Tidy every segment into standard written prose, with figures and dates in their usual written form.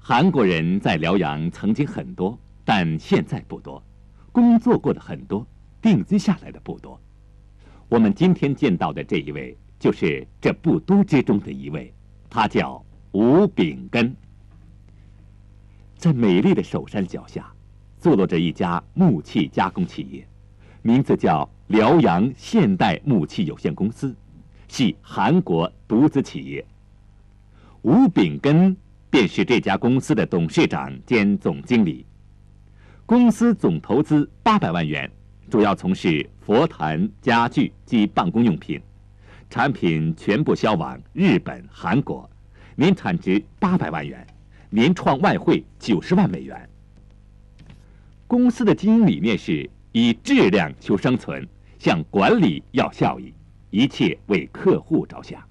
韩国人在辽阳曾经很多，但现在不多；工作过的很多，定居下来的不多。我们今天见到的这一位，就是这不多之中的一位，他叫吴秉根。在美丽的首山脚下，坐落着一家木器加工企业，名字叫辽阳现代木器有限公司，系韩国独资企业。吴秉根便是这家公司的董事长兼总经理。公司总投资800万元，主要从事佛坛、家具及办公用品，产品全部销往日本、韩国，年产值800万元，年创外汇90万美元。公司的经营理念是以质量求生存，向管理要效益，一切为客户着想。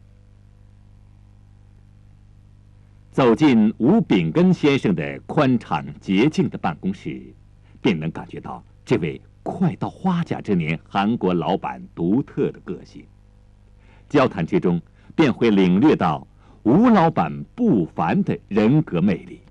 走进吴秉根先生的宽敞洁净的办公室，便能感觉到这位快到花甲之年韩国老板独特的个性。交谈之中，便会领略到吴老板不凡的人格魅力。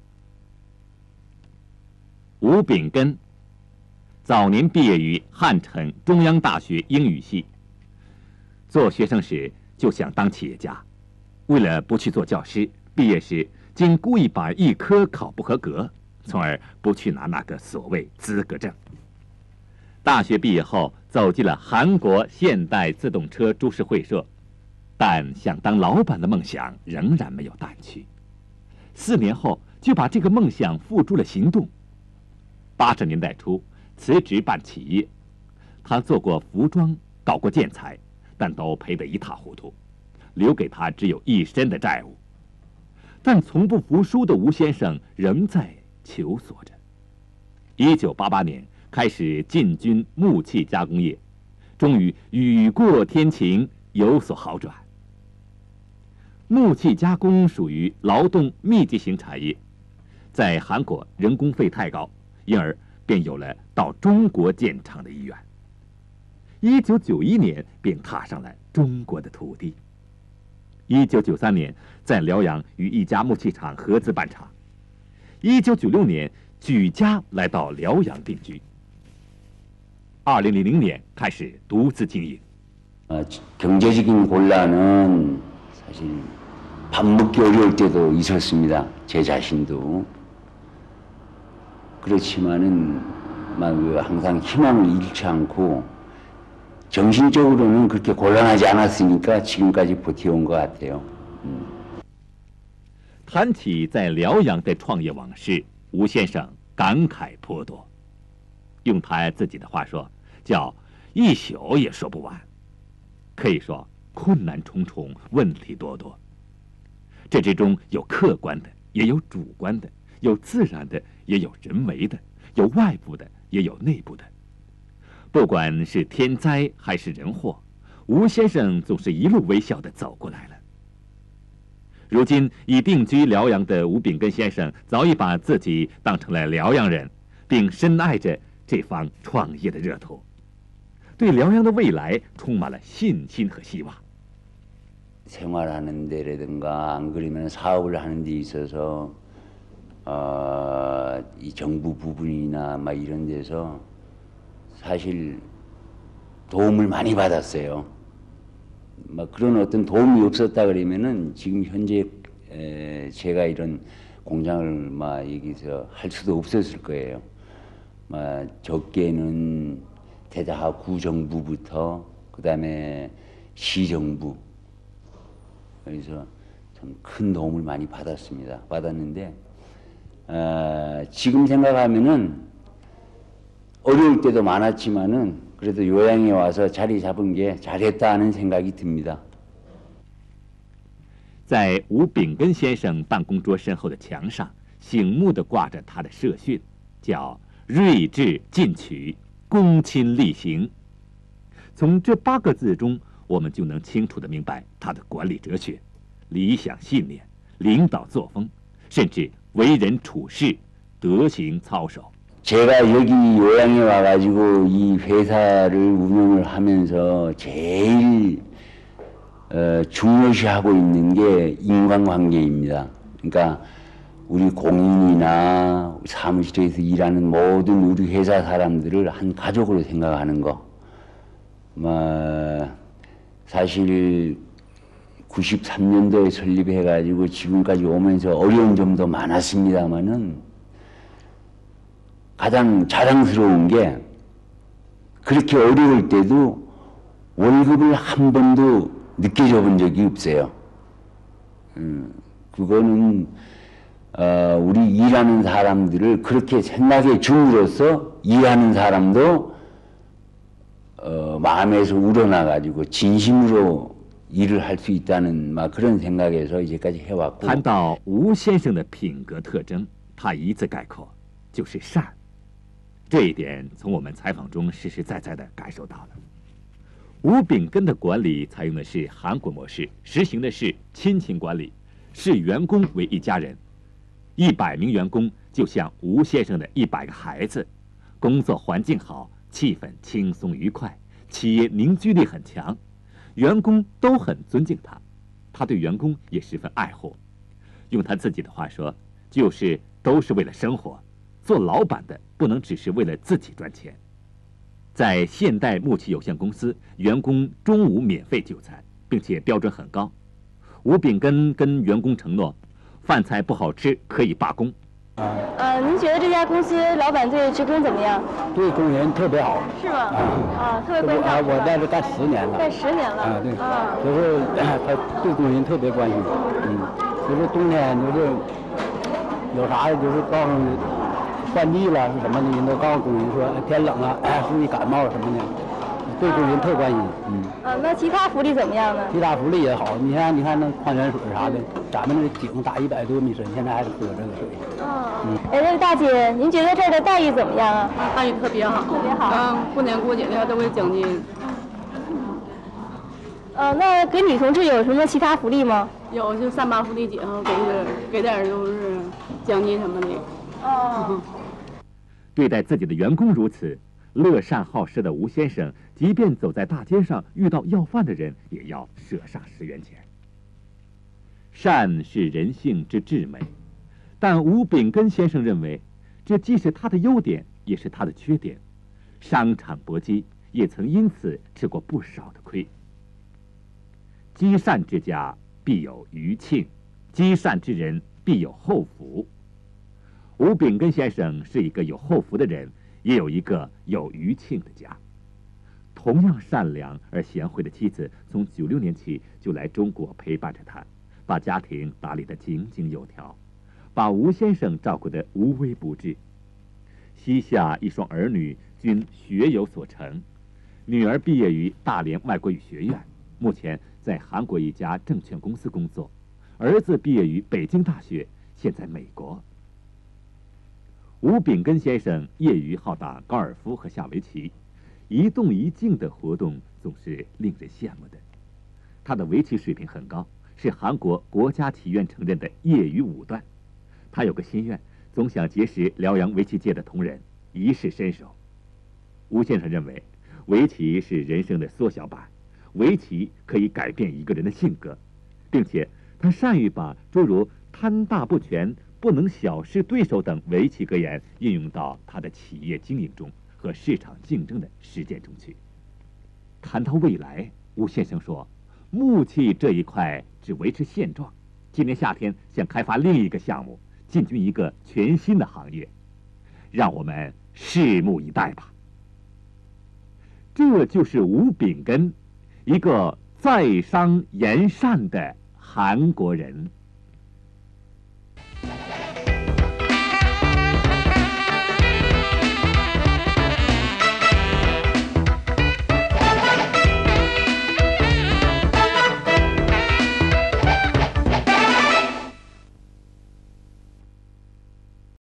吴秉根早年毕业于汉城中央大学英语系，做学生时就想当企业家，为了不去做教师，毕业时竟故意把一科考不合格，从而不去拿那个所谓资格证。大学毕业后，走进了韩国现代自动车株式会社，但想当老板的梦想仍然没有淡去。4年后，就把这个梦想付诸了行动。80年代初，辞职办企业。他做过服装，搞过建材，但都赔得一塌糊涂，留给他只有一身的债务。但从不服输的吴先生仍在求索着。1988年开始进军木器加工业，终于雨过天晴，有所好转。木器加工属于劳动密集型产业，在韩国人工费太高，因而便有了到中国建厂的意愿。1991年便踏上了中国的土地。1993年在辽阳与一家木器厂合资办厂。1996年举家来到辽阳定居。2000年开始独自经营。 경제적인 곤란은 사실 밥 먹기 어려울 때도 있었습니다. 제 자신도. 그렇지만은 항상 희망을 잃지 않고 정신적으로는 그렇게 곤란하지 않았으니까 지금까지 버텨온 것 같아요. 谈起在辽阳的创业往事，吴先生感慨颇多。用他自己的话说，叫一宿也说不完。可以说困难重重，问题多多。这之中有客观的，也有主观的，有自然的，也有人为的，有外部的，也有内部的。不管是天灾还是人祸，吴先生总是一路微笑地走过来了。如今已定居辽阳的吴秉根先生，早已把自己当成了辽阳人，并深爱着这方创业的热土，对辽阳的未来充满了信心和希望。 생활하는 데라든가 안 그러면 사업을 하는 데 있어서 이 정부 부분이나 막 이런 데서 사실 도움을 많이 받았어요. 막 그런 어떤 도움이 없었다 그러면은 지금 현재 제가 이런 공장을 막 여기서 할 수도 없었을 거예요. 막 적게는 대다하 구정부부터 그다음에 시정부. 그래서 참 큰 도움을 많이 받았는데 지금 생각하면은 어려울 때도 많았지만은 그래도 요양에 와서 자리 잡은 게 잘했다 하는 생각이 듭니다. 在吴秉根先生办公桌身后的墙上，醒目地挂着他的社训，叫“睿智进取，公亲力行”。从这8个字中， 我们就能清楚地明白他的管理哲学、理想信念、领导作风，甚至为人处事、德行操守。 제가 여기 요양에 와가지고 이 회사를 운영을 하면서 제일 중요시하고 있는 게 인간관계입니다. 그러니까 우리 공인이나 사무실에서 일하는 모든 우리 회사 사람들을 한 가족으로 생각하는 거. 사실 93년도에 설립해가지고 지금까지 오면서 어려운 점도 많았습니다만은 가장 자랑스러운 게 그렇게 어려울 때도 월급을 한 번도 늦게 줘본 적이 없어요. 그거는 우리 일하는 사람들을 그렇게 생각해 줌으로써 일하는 사람도 마음에서 우러나가지고 진심으로 일을 할 수 있다는 그런 생각에서 이제까지 해왔고. 谈到吴先生的品格特征，他一字概括，就是善。这一点从我们采访中实实在在地感受到了。吴秉根的管理采用的是韩国模式，实行的是亲情管理，视员工为一家人，100名员工就像吴先生的100个孩子，工作环境好，气氛轻松愉快，企业凝聚力很强，员工都很尊敬他，他对员工也十分爱护。用他自己的话说，就是都是为了生活。做老板的不能只是为了自己赚钱。在现代木器有限公司，员工中午免费就餐，并且标准很高。吴秉根跟员工承诺，饭菜不好吃可以罢工。 您觉得这家公司老板对职工怎么样？ 对工人特别好。 是吗？特别关照。 我在这干10年了。 干10年了。 对。就是他对工人特别关心。就是冬天就是有啥就是告诉你。换季了是什么的，人都告诉工人说天冷了，注意感冒什么的，对工人特关心。 那其他福利怎么样呢？ 其他福利也好，你看那矿泉水啥的，咱们这井打100多米深，现在还是喝这个水。 那个大姐，您觉得这儿的待遇怎么样啊？ 待遇特别好， 特别好。 过年过节的都会奖金。 那给女同志有什么其他福利吗？ 有，就3·8福利节哈，给点就是奖金什么的。 对待自己的员工如此，乐善好施的吴先生，即便走在大街上遇到要饭的人，也要舍上10元钱。善是人性之至美，但吴秉根先生认为，这既是他的优点，也是他的缺点。商场搏击，也曾因此吃过不少的亏。积善之家必有余庆，积善之人必有后福。吴秉根先生是一个有后福的人，也有一个有余庆的家。同样善良而贤惠的妻子，从96年起就来中国陪伴着他，把家庭打理得井井有条，把吴先生照顾得无微不至。膝下一双儿女均学有所成，女儿毕业于大连外国语学院，目前在韩国一家证券公司工作，儿子毕业于北京大学，现在美国。吴秉根先生业余好打高尔夫和下围棋，一动一静的活动总是令人羡慕的。他的围棋水平很高，是韩国国家棋院承认的业余5段。他有个心愿，总想结识辽阳围棋界的同仁，一试身手。吴先生认为，围棋是人生的缩小版，围棋可以改变一个人的性格，并且他善于把诸如贪大不全、不能小视对手等围棋格言应用到他的企业经营中和市场竞争的实践中去。谈到未来，吴先生说，木器这一块只维持现状，今年夏天想开发另一个项目，进军一个全新的行业，让我们拭目以待吧。这就是吴秉根，一个在商言善的韩国人。